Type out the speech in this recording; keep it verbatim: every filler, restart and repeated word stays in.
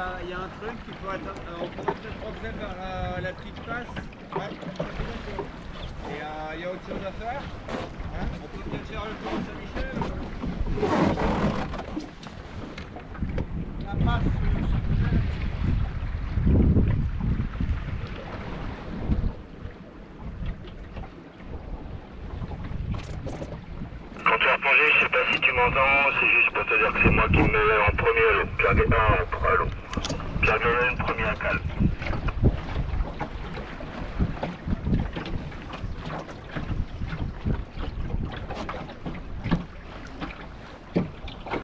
a, il y a un truc qu'il faut attendre. Euh, on pourrait peut-être refaire vers la, la petite passe. Ouais. Et euh, il y a autre chose à faire. Hein, on peut peut-être faire le tour de Saint-Michel. La passe. Comptoir Plongée, je sais pas si tu m'entends, c'est juste pour te dire que c'est moi qui me mets en premier à l'eau. Pierre Guérin, à l'eau. Pierre Guérin, premier à cale.